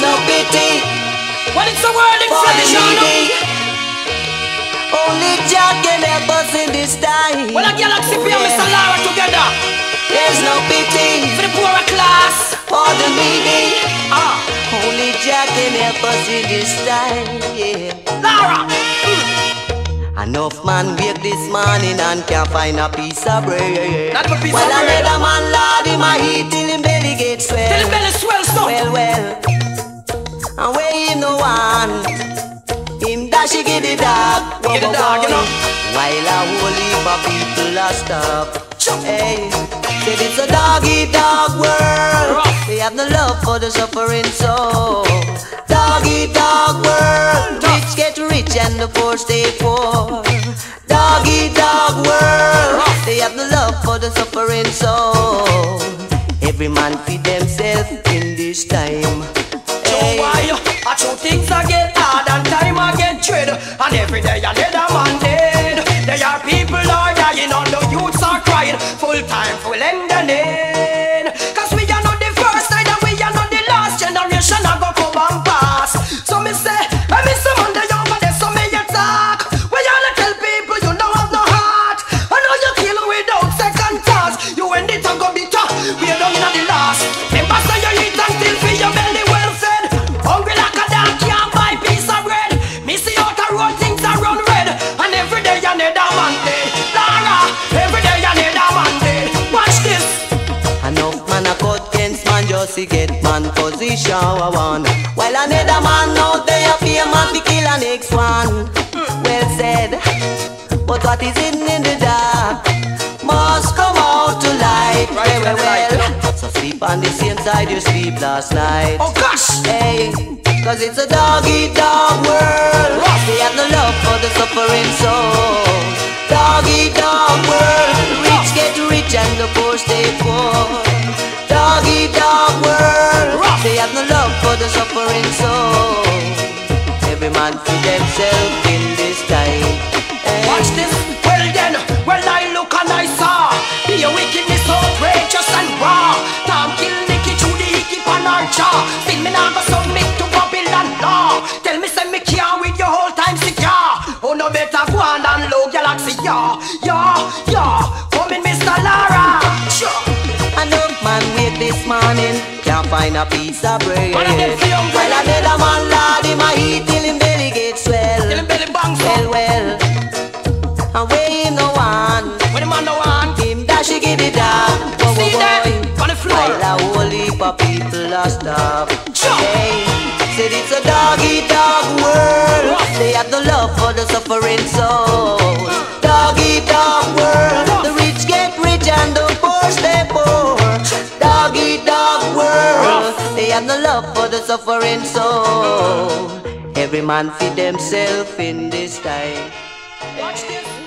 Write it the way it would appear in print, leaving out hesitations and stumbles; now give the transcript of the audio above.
no pity. Well, it's a world in for the tradition. needy. Only Jah can help us in this time. Well, a Galaxy P and Mr. Lara together. There's no pity for the poorer class, for the needy. Only Jah can help us in this time. Yeah. Lara. Enough man wake this morning and can't find a piece of bread. Not a piece well, of bread. another man lord him a eat till him belly get swell. Till him belly swell, stop. Well. And where him no one, him dash he get the dog. Get the dog, you know. While a whole heap of people are stop. Hey, said it's a dog-eat-dog world. They have no love for the suffering soul. Dog-eat-dog world. Rich get rich and the poor stay poor. Dog-eat-dog world. They have no love for the suffering soul. Every man feed themselves in this time. Hey. I show things again hard and time again trade. And every day another man dead. There are people are dying on the youths are crying. Full time full ending. Cause we are not the first side and we are not the last generation I go come and pass. So me say, I miss some Monday over there, so me you talk. We all tell people you don't have no heart. I know you kill without second thoughts. You end it and go bitter. We are down in the last. Remember say you eat until feel your belly well fed. Hungry like a dog can't buy piece of bread. Me see out the road things are run red. And every day another man dead. Lara, every day another man dead. Watch this. Enough man a cut against man just to get man position one. While another man out there fear man to kill an next one. Well said. But what is hidden in the dark must come out to light. Right, well. So sleep on the same side you sleep last night. Oh gosh. Hey, cause it's a dog-eat-dog world. They have no love for the suffering soul. Dog-eat-dog world. Rich get rich and the poor stay poor. Dog-eat-dog world. They have no love for the suffering soul. Every man for themselves in this time. Hey. Watch this. Well then, well I look and I saw your wickedness outrageous and raw. Tom kill Nicky through the hickey pan our jaw. Still me now go submit to Babylon law. Tell me say me care with your whole time secure. Oh no better go on and low Galaxy, yeah. Come in Mr. Lara. Sure. Enough man wake this morning, can't find a piece of bread. While another man lord him a eat till him belly get swell. Till him belly bangs well. And where him no one, when the man no one, him dash he get it down. See that on the floor. While a whole heap of people are stop. Sure. Hey, said it's a dog-eat-dog world. They have no love for the suffering soul. Dog-eat-dog world. The rich get rich and the poor stay poor. Dog-eat-dog world. They have no love for the suffering soul. Every man feed themselves in this time. Watch this.